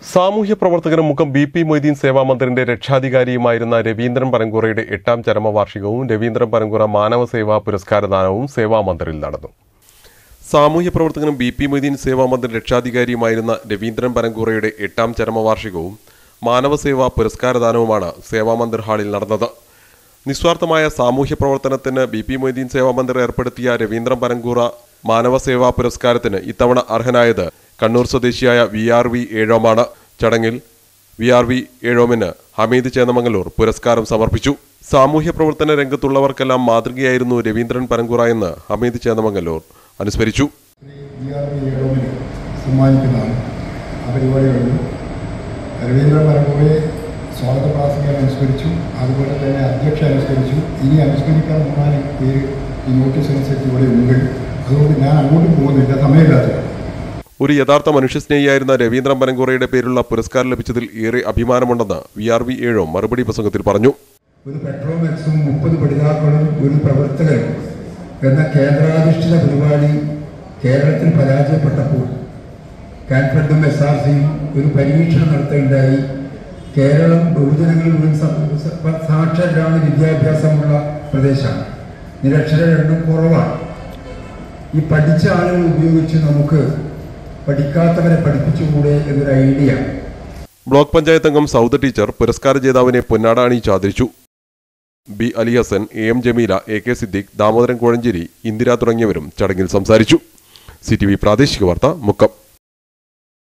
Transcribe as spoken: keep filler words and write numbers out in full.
സാമൂഹ്യ പ്രവർത്തകനും മുഖം ബി പി മൊയ്തീൻ സേവാമന്ദിറിന്റെ രക്ഷാധികാരിയുമായിരുന്ന രവീന്ദ്രൻ പരങ്കുറയുടെ എട്ടാം ചരമവാർഷികവും രവീന്ദ്രൻ പരങ്കുറ മാനവ സേവാ പുരസ്കാരദാനവും സേവാമന്ദിറിൽ നടന്നു. സാമൂഹ്യ പ്രവർത്തകനും ബി പി മൊയ്തീൻ സേവാമന്ദിർ രക്ഷാധികാരിയുമായിരുന്ന രവീന്ദ്രൻ പരങ്കുറയുടെ എട്ടാം ചരമവാർഷികവും മാനവ സേവാ പുരസ്കാരദാനവുമാണ് സേവാമന്ദിർ ഹാളിൽ നടന്നത്. നിസ്വാർത്ഥമായ സാമൂഹ്യ പ്രവർത്തനത്തിന് ബി പി മൊയ്തീൻ സേവാമന്ദിർ ഏർപ്പെടുത്തിയ രവീന്ദ്രൻ പരങ്കുറ മാനവ സേവാ പുരസ്കാരത്തിന് ഇത്തവണ അർഹനായത് കണ്ണൂർ സ്വദേശിയായ വി ആർ വി ഏഴോമാണ്. ചടങ്ങിൽ വി ആർ വി ഏഴോമിന് ഹമീദ് ചേന്നമംഗലൂർ പുരസ്കാരം സമർപ്പിച്ചു. സാമൂഹ്യ പ്രവർത്തന രംഗത്തുള്ളവർക്കെല്ലാം മാതൃകയായിരുന്നു രവീന്ദ്രൻ പരങ്കുറ എന്ന് ഹമീദ് ചേന്നമംഗലൂർ അനുസ്മരിച്ചു. രവീന്ദ്രൻ പരങ്കുറയെ സ്വാഗത പ്രാസംഗികൻ അനുസ്മരിച്ചു. അതുപോലെ തന്നെ അധ്യക്ഷ അനുസ്മരിച്ചു. ഇനി അനുസ്മരിക്കാൻ മൂന്നാല് പേര് ഈ നോട്ടീസ് അനുസരിച്ച് ഇവിടെ ഉണ്ട്. അതുകൊണ്ട് ഞാൻ അങ്ങോട്ടും പോകുന്നില്ല, സമയമില്ലാത്ത. ഒരു യഥാർത്ഥ മനുഷ്യസ്നേഹിയായിരുന്ന രവീന്ദ്രൻ പരങ്കുറയുടെ പേരുള്ള പുരസ്കാരം ലഭിച്ചതിൽ ഏറെ അഭിമാനമുണ്ടെന്ന് വി ആർ വി ഏഴോ മറുപടി പ്രസംഗത്തിൽ പറഞ്ഞു. ഒരു പെട്രോമാക്സും മുപ്പത് പഠിതാക്കളും ഒരു പ്രവർത്തകരും എന്ന കേന്ദ്രാധിഷ്ഠിത പരിപാടി കേരളത്തിൽ പരാജയപ്പെട്ടപ്പോൾ കാൻഫെഡും എസ് ആർ സിയും ഒരു പരീക്ഷണം നടത്തുകയുണ്ടായി. കേരളം ബഹുജനങ്ങളിൽ സാക്ഷരരാണ്, വിദ്യാഭ്യാസമുള്ള പ്രദേശമാണ്, നിരക്ഷരരുടെ എണ്ണം കുറവാണ്. ഈ പഠിച്ച ആളുകൾ ഉപയോഗിച്ച് നമുക്ക് പഠിക്കാത്തവരെ പഠിപ്പിച്ചുകൂടെ എന്നൊരു ഐഡിയ. ബ്ലോക്ക് പഞ്ചായത്ത് അംഗം സൗദ ടീച്ചർ പുരസ്കാര ജേതാവിനെ പൊന്നാട അണിയിച്ച് ആദരിച്ചു. B Ali Hassan, A M Jameela, A K Siddique, Damodaran Kozhencherry, Indira തുടങ്ങിയവരും ചടങ്ങിൽ സംസാരിച്ചു. സി ടി വി പ്രാദേശിക വാർത്ത മുക്കം.